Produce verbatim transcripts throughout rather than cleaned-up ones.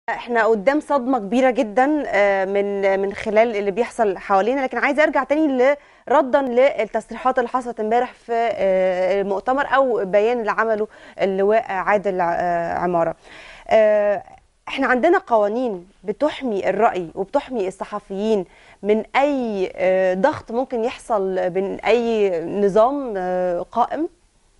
احنا قدام صدمة كبيرة جدا من من خلال اللي بيحصل حوالينا، لكن عايزه ارجع تاني ردا للتصريحات اللي حصلت امبارح في المؤتمر او بيان اللي عمله اللواء عادل عمارة. احنا عندنا قوانين بتحمي الرأي وبتحمي الصحفيين من اي ضغط ممكن يحصل من اي نظام قائم.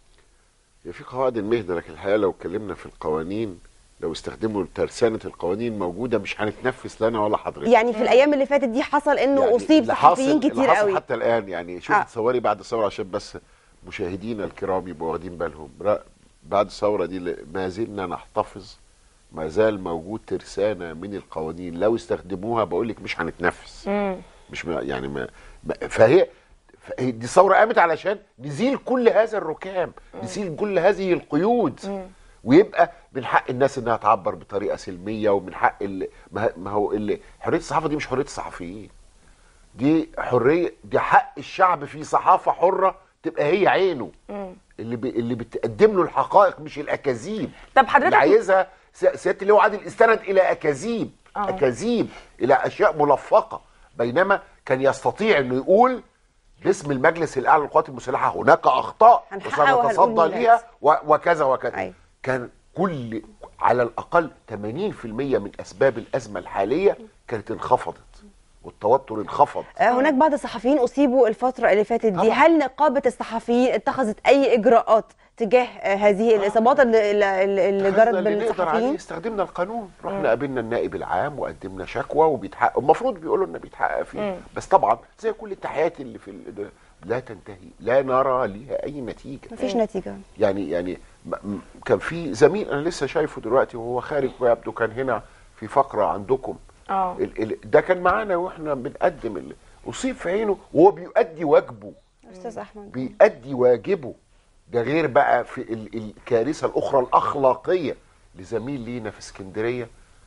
في قواعد المهنة، لكن الحقيقة لو اتكلمنا في القوانين، لو استخدموا ترسانة القوانين موجودة مش هنتنفس لنا ولا حضرتك. يعني في الأيام اللي فاتت دي حصل إنه يعني أصيب صحفيين كتير اللي حصل قوي حتى الآن. يعني شوف آه. تصوري بعد الثورة، عشان بس مشاهدينا الكرام يبقوا واخدين بالهم، بعد الثورة دي ما زلنا نحتفظ، ما زال موجود ترسانة من القوانين لو استخدموها بقول لك مش هنتنفس. مم. مش يعني ما فهي دي ثورة قامت علشان نزيل كل هذا الركام، نزيل كل هذه القيود. مم. ويبقى من حق الناس انها تعبر بطريقه سلميه، ومن حق اللي ما هو اللي حريه الصحافه دي مش حريه الصحفيين، دي حريه، دي حق الشعب في صحافه حره تبقى هي عينه. مم. اللي بي اللي بتقدم له الحقائق مش الاكاذيب. طب حضرتك اللي عايزها سياده اللواء عادل استند الى اكاذيب، أوه. اكاذيب الى اشياء ملفقه، بينما كان يستطيع انه يقول باسم المجلس الاعلى للقوات المسلحه هناك اخطاء وسنتصدى ليها وكذا وكذا. أي. كان كل على الاقل ثمانين بالمئة من اسباب الازمه الحاليه كانت انخفضت والتوتر انخفض. هناك بعض الصحفيين اصيبوا الفتره اللي فاتت دي، هل نقابه الصحفيين اتخذت اي اجراءات تجاه هذه الاصابات اللي, اللي جرت بالصحفيين؟ استخدمنا القانون، رحنا قابلنا النائب العام وقدمنا شكوى وبيتحقق، المفروض بيقولوا لنا بيتحقق فيه. مم. بس طبعا زي كل التحيات اللي في لا تنتهي، لا نرى ليها اي نتيجه. مفيش نتيجه. يعني يعني كان في زميل انا لسه شايفه دلوقتي وهو خارج ويبدو كان هنا في فقره عندكم، اه ده كان معانا واحنا بنقدم، اصيب في عينه وهو بيؤدي واجبه. استاذ احمد بيؤدي واجبه، ده غير بقى في الكارثه الاخرى الاخلاقيه لزميل لينا في اسكندريه،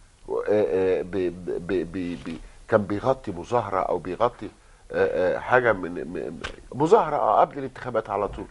كان بيغطي مظاهره او بيغطي حاجه من مظاهره قبل الانتخابات على طول،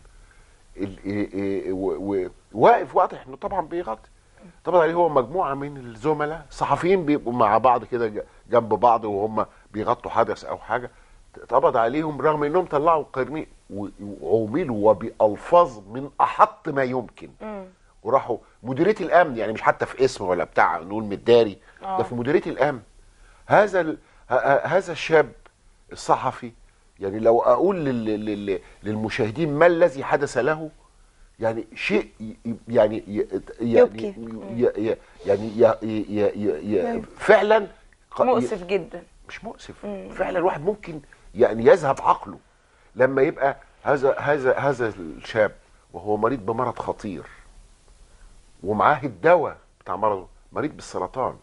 واقف واضح انه طبعا بيغطي، طبعا عليه هو مجموعه من الزملاء صحفيين بيبقوا مع بعض كده جنب بعض وهم بيغطوا حدث او حاجه، اتقبض عليهم رغم انهم طلعوا قرنين وعوملوا وبالفاظ من احط ما يمكن. م. وراحوا مديريه الامن، يعني مش حتى في اسم ولا بتاع نقول مداري، ده في مديريه الامن. هذا هذا الشاب الصحفي، يعني لو اقول للمشاهدين ما الذي حدث له، يعني شيء يعني يبكي، يعني يعني فعلا مؤسف جدا، مش مؤسف، فعلا الواحد ممكن يعني يذهب عقله لما يبقى هذا هذا هذا الشاب وهو مريض بمرض خطير ومعاه الدواء بتاع مرضه، مريض بالسرطان،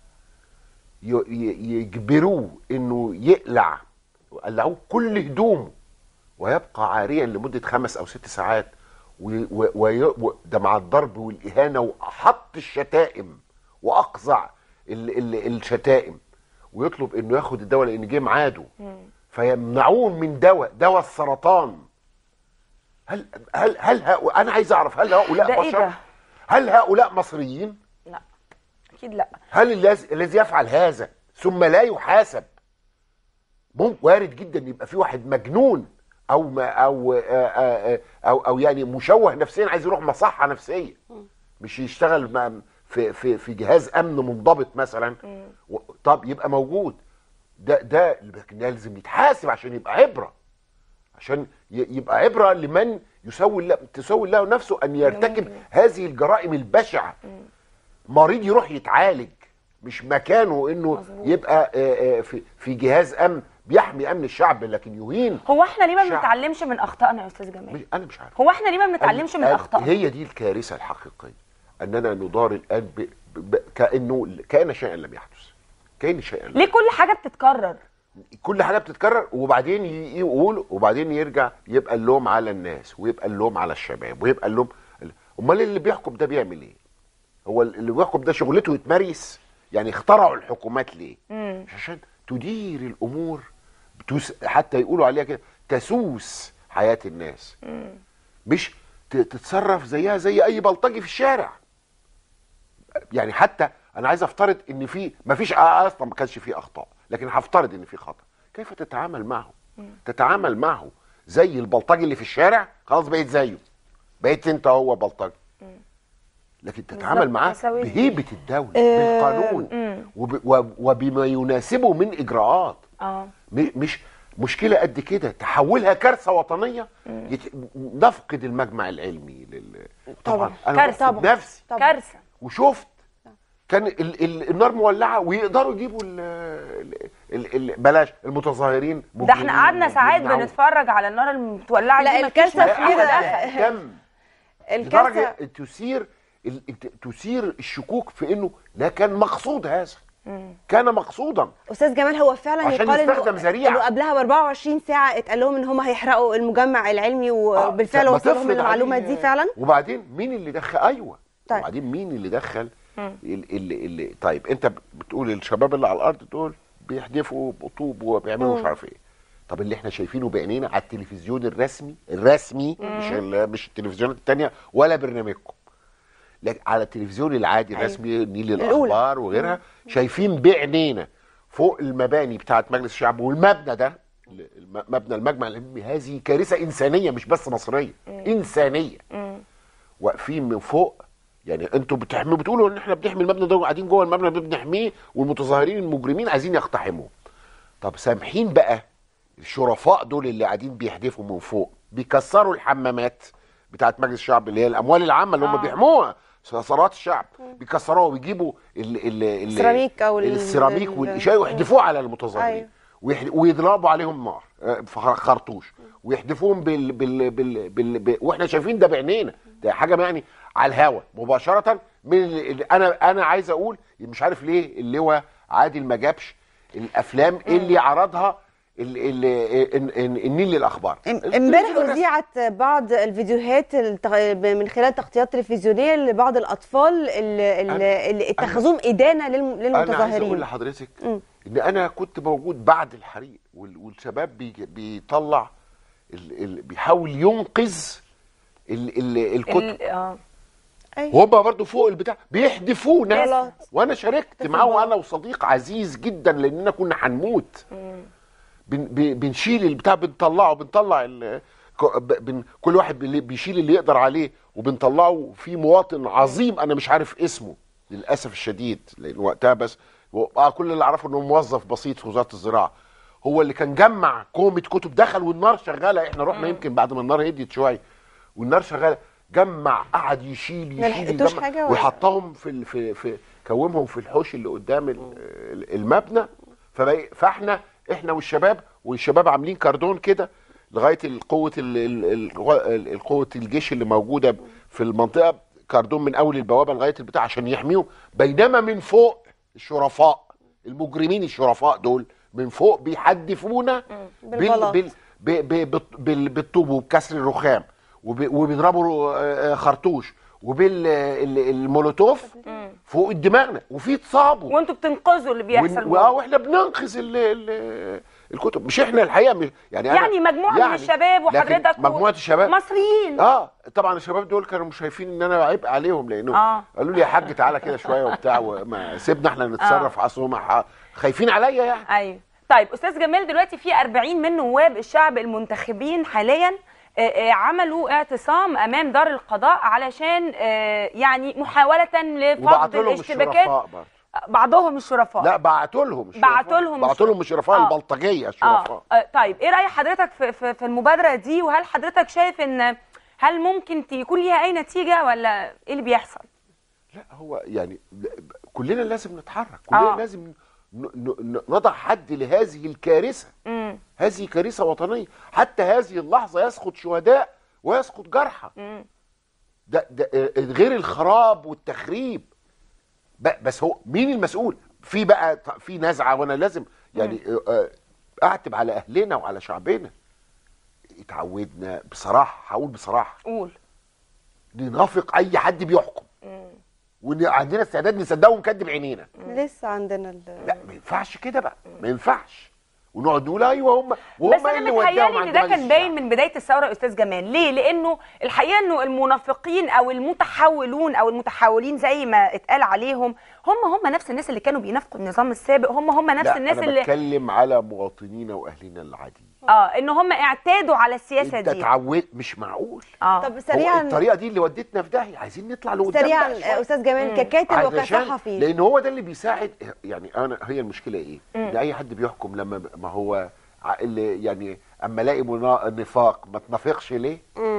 يجبروه انه يقلع وقلعوه كل هدومه ويبقى عاريا لمده خمس او ست ساعات، وده مع الضرب والاهانه واحط الشتائم واقزع ال ال الشتائم، ويطلب انه ياخد الدواء لان جه ميعاده، فيمنعوه من دواء دواء السرطان. هل هل هل هؤلاء، انا عايز اعرف هل هؤلاء بشر؟ إيه؟ هل هؤلاء مصريين؟ لا اكيد لا. هل الذي يفعل هذا ثم لا يحاسب؟ ممكن وارد جدا يبقى في واحد مجنون او ما او او او, أو يعني مشوه نفسيا عايز يروح مصحه نفسيه، مش يشتغل في في في جهاز امن منضبط مثلا. طب يبقى موجود ده ده لكن لازم يتحاسب عشان يبقى عبره، عشان يبقى عبره لمن يسوي له تسوي له نفسه ان يرتكب هذه الجرائم البشعه. مريض يروح يتعالج، مش مكانه انه يبقى في في جهاز امن بيحمي امن الشعب لكن يهين. هو احنا ليه ما بنتعلمش من اخطائنا يا استاذ جمال؟ انا مش عارف. هو احنا ليه ما بنتعلمش من اخطائنا؟ هي دي الكارثه الحقيقيه، اننا ندار الان ب... ب... كانه كان شيئا لم يحدث، كان شيئا لم ليه كل حاجه بتتكرر؟ كل حاجه بتتكرر وبعدين يقول وبعدين يرجع يبقى اللوم على الناس ويبقى اللوم على الشباب ويبقى اللوم. امال اللي بيحكم ده بيعمل ايه؟ هو اللي بيحكم ده شغلته يتمرس؟ يعني اخترعوا الحكومات ليه؟ مم. عشان تدير الامور بتوس... حتى يقولوا عليها كده تسوس حياه الناس. مم. مش تتصرف زيها زي اي بلطجي في الشارع. يعني حتى انا عايز افترض ان في ما فيش اصلا ما كانش في اخطاء، لكن هفترض ان في خطا. كيف تتعامل معه؟ تتعامل معه زي البلطجي اللي في الشارع، خلاص بقيت زيه، بقيت انت هو بلطجي. لكن تتعامل معاه بهيبه الدوله بالقانون وب... وب... وبما يناسبه من اجراءات. اه م... مش مشكله قد كده تحولها كارثه وطنيه. يت... نفقد المجمع العلمي لل... طبعا انا كارثة. بفقد نفسي كارثه. وشفت كان ال... ال... النار مولعه ويقدروا يجيبوا ال... ال... ال... بلاش المتظاهرين. ده احنا قعدنا ساعات بنتفرج على النار المتولعه لا دي. الكارثه في في كده دم الكارثه لدرجه تثير ال... تثير الشكوك في انه لا كان مقصود هذا. كان مقصودا. استاذ جمال، هو فعلا عشان يقال يستخدم ذريعة. انه قبلها ب أربعة وعشرين ساعه اتقال لهم ان هم هيحرقوا المجمع العلمي، وبالفعل آه. وصل لهم المعلومه دي فعلا. وبعدين مين اللي دخل؟ ايوه طيب. وبعدين مين اللي دخل اللي, اللي, اللي طيب انت بتقول الشباب اللي على الارض دول بيحدفوا بطوب وبيعملوا مش عارف ايه. طب اللي احنا شايفينه بعينينا على التلفزيون الرسمي الرسمي مش مش التلفزيونات الثانيه ولا برنامجكم، لكن على التلفزيون العادي الرسمي أيوة. نيل الاخبار وغيرها شايفين بعينينا فوق المباني بتاعه مجلس الشعب والمبنى ده مبنى المجمع العلمي. هذه كارثه انسانيه مش بس مصريه، انسانيه. واقفين من فوق، يعني انتوا بتحموا بتقولوا ان احنا بنحمي المبنى ده وقاعدين جوه المبنى بنحميه والمتظاهرين المجرمين عايزين يقتحموه. طب سامحين بقى الشرفاء دول اللي قاعدين بيحدفوا من فوق بيكسروا الحمامات بتاعت مجلس الشعب اللي هي الاموال العامه اللي هم آه. بيحموها ثروات الشعب، بيكسروها ويجيبوا السيراميك او السيراميك والاشياء ويحدفوها على المتظاهرين. أيوة. ويضربوا عليهم نار خرطوش ويحدفوهم بال بال بال, بال... بال... واحنا شايفين ده بعينينا، ده حاجه يعني على الهوا مباشره من ال... انا انا عايز اقول مش عارف ليه اللواء عادل ما جابش الافلام اللي عرضها النيل للاخبار. امبارح اذيعت بعض الفيديوهات من خلال تغطيات تلفزيونيه لبعض الاطفال اللي, اللي اتخذوهم ادانه للمتظاهرين. انا عايز اقول لحضرتك م. ان انا كنت موجود بعد الحريق والشباب بيطلع ال ال بيحاول ينقذ ال ال الكتب. اه وهم برضه فوق البتاع بيحدفونا وانا شاركت معاه انا وصديق عزيز جدا لاننا كنا هنموت. بن بنشيل البتاع بنطلعه بنطلع بن كل واحد بيشيل اللي يقدر عليه وبنطلعه. في مواطن عظيم انا مش عارف اسمه للاسف الشديد لان وقتها بس كل اللي اعرفه انه موظف بسيط في وزاره الزراعه، هو اللي كان جمع كومه كتب دخل والنار شغاله. احنا رحنا يمكن بعد ما النار هديت شويه والنار شغاله، جمع قعد يشيل يشيل يجمع ويحطهم في في في كومهم في الحوش اللي قدام المبنى. فاحنا احنا والشباب والشباب عاملين كاردون كده لغايه القوه القوه الجيش اللي موجوده في المنطقه، كاردون من اول البوابه لغايه البتاع عشان يحميهم. بينما من فوق الشرفاء المجرمين الشرفاء دول من فوق بيحدفونا بال بال بال بالطوب وبكسر الرخام وبيضربوا خرطوش وبالمولوتوف فوق دماغنا وفي اتصابوا وانتوا بتنقذوا اللي بيحصل. اه واحنا بننقذ ال ال الكتب مش احنا الحقيقه مش يعني يعني مجموعه يعني من الشباب وحضرتك مجموعه الشباب مصريين. اه طبعا الشباب دول كانوا مش شايفين ان انا عبء عليهم لانه آه. قالوا لي يا حاج تعالى كده شويه وبتاع وما سيبنا احنا نتصرف. آه. اصل هم خايفين عليا يعني. ايوه طيب استاذ جمال، دلوقتي في أربعين من نواب الشعب المنتخبين حاليا عملوا اعتصام امام دار القضاء علشان يعني محاوله لفض الاشتباكات. بعضهم الشرفاء لا بعتوا لهم الشرفاء بعتوا لهم بعتوا لهم الشرفاء آه. البلطجيه الشرفاء. آه. طيب ايه راي حضرتك في, في في المبادره دي، وهل حضرتك شايف ان هل ممكن يكون ليها اي نتيجه ولا ايه اللي بيحصل؟ لا هو يعني كلنا لازم نتحرك، كلنا آه. لازم نضع حد لهذه الكارثه. مم. هذه كارثه وطنيه، حتى هذه اللحظه يسقط شهداء ويسقط جرحى. ده, ده غير الخراب والتخريب. بس هو مين المسؤول؟ في بقى في نزعه وانا لازم يعني اعتب على اهلنا وعلى شعبنا. اتعودنا بصراحه، هقول بصراحه قول ننافق اي حد بيحكم. مم. وان عندنا استعداد نصدقه ونكدب عينينا. لسه عندنا ال... لا ما ينفعش كده بقى، ما ينفعش ونقعد نقول ايوه هم وهم بس انا متهيألي ان ده كان باين من بدايه الثوره يا استاذ جمال. ليه؟ لانه الحقيقه انه المنافقين او المتحولون او المتحولين زي ما اتقال عليهم هم هم نفس الناس اللي كانوا بينافقوا النظام السابق، هم هم نفس لا الناس أنا اللي بتكلم على مواطنينا واهلنا العاديين. اه ان هم اعتادوا على السياسه انت دي. اتعودت، مش معقول. اه طب هو سريعا الطريقه دي اللي ودتنا في داهيه، عايزين نطلع لقدام سريعا بقى شوية. استاذ جمال ككاتب علشان- وكصحفي، لان هو ده اللي بيساعد. يعني انا هي المشكله ايه؟ ان اي حد بيحكم لما ما هو ع- اللي يعني اما الاقي منا- نفاق ما تنافقش ليه؟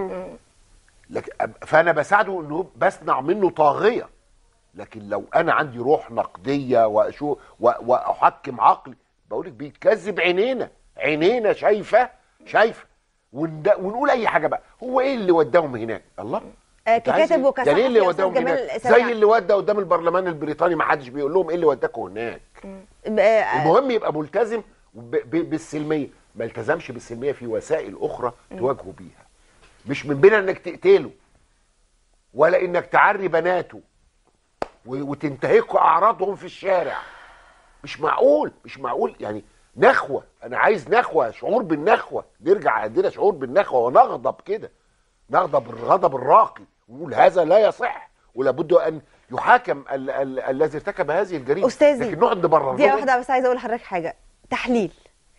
لكن فانا بساعده انه بصنع منه طاغيه. لكن لو انا عندي روح نقديه واشو و- واحكم عقلي، بقول لك بيتكذب عينينا، عينينا شايفه شايفه وند- ونقول اي حاجه بقى. هو ايه اللي وداهم هناك؟ الله. آه، أنت عايز ككاتب إيه؟ وكصحفي يعني ايه اللي يا أستاذ وداهم جمال هناك؟ سريعاً. زي اللي ودى قدام البرلمان البريطاني ما حدش بيقول لهم ايه اللي وداكوا هناك. آه، المهم يبقى ملتزم ب- ب- بالسلميه، ما التزمش بالسلميه في وسائل اخرى تواجهه بيها. مش من بين انك تقتله ولا انك تعري بناته و- وتنتهكوا اعراضهم في الشارع. مش معقول، مش معقول. يعني نخوه، انا عايز نخوه، شعور بالنخوه، نرجع عندنا شعور بالنخوه ونغضب كده، نغضب الغضب الراقي ونقول هذا لا يصح ولابد ان يحاكم ال- ال- الذي ارتكب هذه الجريمه. استاذي لكن نقعد نبرر دقيقه لهم. واحده بس، عايزه اقول لحضرتك حاجه. تحليل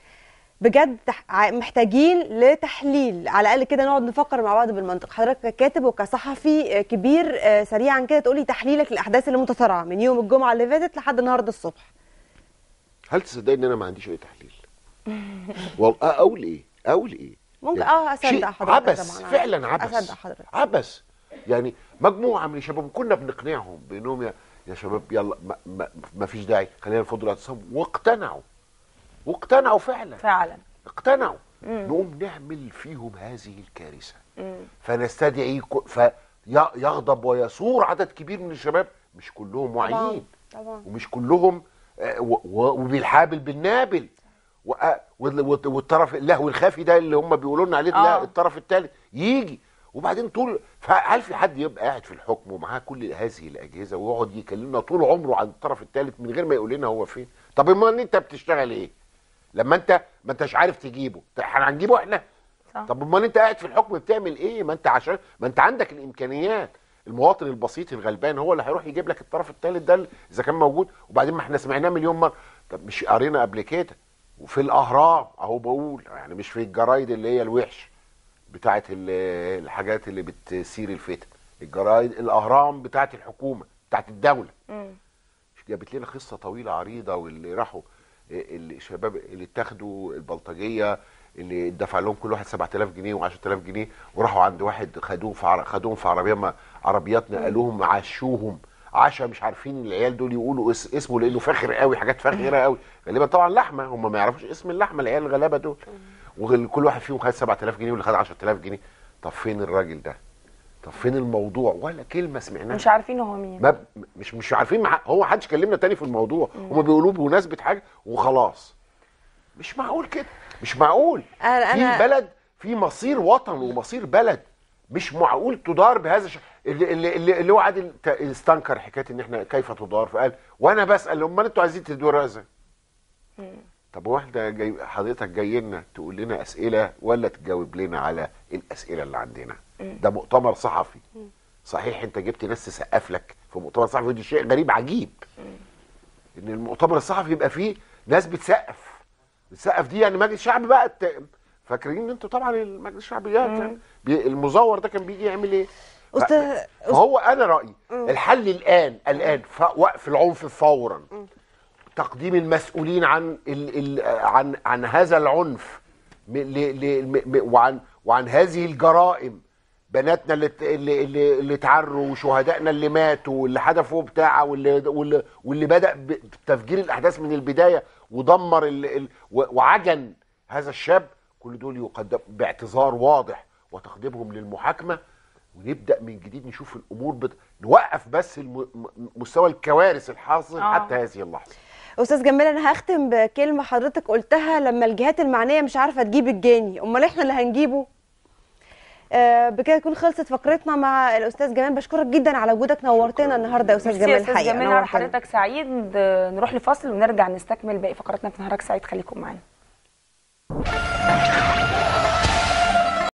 بجد، تح... ع- محتاجين لتحليل على الاقل كده، نقعد نفكر مع بعض بالمنطق. حضرتك ككاتب وكصحفي آه، كبير، آه، سريعا كده تقولي تحليلك للاحداث اللي متسارعه من يوم الجمعه اللي فاتت لحد النهارده الصبح. هل تصدقني ان انا ما عنديش اي تحليل؟ والله اقول ايه؟ اقول ايه؟ ممكن يعني اه اصدق شيء حضرتك عبث، طبعا. فعلا عبث، اصدق حضرتك. عبث. يعني مجموعه من الشباب كنا بنقنعهم بانهم يا, يا شباب يلا ما, ما, ما فيش داعي، خلينا نفضل الاعتصام، واقتنعوا واقتنعوا فعلا فعلا اقتنعوا. نقوم نعمل فيهم هذه الكارثه، فنستدعي ك- فيغضب ويثور عدد كبير من الشباب، مش كلهم واعيين طبعا ومش كلهم آه، و- و- وبالحابل بالنابل، و- وال- وال- والطرف اللهو الخفي ده اللي هم بيقولوا لنا عليه، آه. لا الطرف الثالث يجي. وبعدين طول، هل في حد يبقى قاعد في الحكم ومعاه كل هذه الاجهزه ويقعد يكلمنا طول عمره عن الطرف الثالث من غير ما يقول لنا هو فين؟ طب امال انت بتشتغل ايه؟ لما انت ما انتش عارف تجيبه، احنا هنجيبه احنا؟ صح. طب امال انت قاعد في الحكم بتعمل ايه؟ ما انت عشان ما انت عندك الامكانيات. المواطن البسيط الغلبان هو اللي هيروح يجيب لك الطرف الثالث ده اذا كان موجود. وبعدين ما احنا سمعناه مليون مره. طب مش قرينا قبل كده وفي الاهرام اهو بقول، يعني مش في الجرايد اللي هي الوحش بتاعت ال- الحاجات اللي بتثير الفتن، الجرايد الاهرام بتاعت الحكومه بتاعت الدوله مش جابت لنا قصه طويله عريضه، واللي راحوا الشباب اللي اتاخدوا البلطجيه اللي اتدفع لهم كل واحد سبعة آلاف جنيه و10000 جنيه، وراحوا عند واحد خدوهم في عر... خدوهم في عربيه ما... عربيات نقلوهم عاشوهم عشا، مش عارفين العيال دول يقولوا اس... اسمه لانه فاخر قوي، حاجات فاخره قوي غالبا طبعا لحمه، هم ما يعرفوش اسم اللحمه العيال الغلابه دول، وكل واحد فيهم خد سبعة آلاف جنيه واللي خد عشرة آلاف جنيه. طب فين الراجل ده؟ طب فين الموضوع؟ ولا كلمه سمعناها. مش عارفين هو مين. ما ب... مش مش عارفين مع... هو حدش كلمنا تاني في الموضوع، هم بيقولوه بمناسبه حاجه وخلاص. مش معقول كده، مش معقول. أنا- أنا- في بلد، في مصير وطن ومصير بلد، مش معقول تدار بهذا الشكل. اللي اللي اللي, اللي هو عادل ت- استنكر حكايه ان احنا كيف تدار، فقال وانا بسال امال انتوا عايزين تدورها ازاي؟ طب واحده جاي حضرتك جاي لنا تقول لنا اسئله ولا تجاوب لنا على الاسئله اللي عندنا؟ ده مؤتمر صحفي. صحيح انت جبت ناس تسقف لك في مؤتمر صحفي، ودي شيء غريب عجيب ان المؤتمر الصحفي يبقى فيه ناس بتسقف. بتسقف دي يعني مجلس الشعب بقى الت... فاكرين ان انتوا طبعا المجلس الشعبي يعني بي... المزور ده كان بيجي يعمل ايه؟ ف... أستاذ- فهو انا رايي الحل الان الان ف... وقف العنف فورا، تقديم المسؤولين عن ال... ال... عن عن هذا العنف م... ل... ل... م... م... وعن وعن هذه الجرائم، بناتنا اللي اللي اللي, اللي اتعروا وشهدائنا اللي ماتوا واللي حدفوا بتاع واللي واللي, واللي بدا بتفجير الاحداث من البدايه ودمر ال... ال... وعجن هذا الشاب. كل دول يقدم باعتذار واضح وتقديمهم للمحاكمه، ونبدا من جديد نشوف الامور بت... نوقف بس الم... مستوى الكوارث الحاصل آه. حتى هذه اللحظه. استاذ جمال، انا هختم بكلمه حضرتك قلتها لما الجهات المعنيه مش عارفه تجيب الجاني، امال احنا اللي هنجيبه. آه بكده تكون خلصت فقرتنا مع الاستاذ جمال. بشكرك جدا على وجودك، نورتنا النهارده يا استاذ ميرسي جمال. يا استاذ الحقيقه جمال، نورتنا. حضرتك سعيد. نروح لفاصل ونرجع نستكمل باقي فقراتنا في نهارك سعيد. خليكم معانا.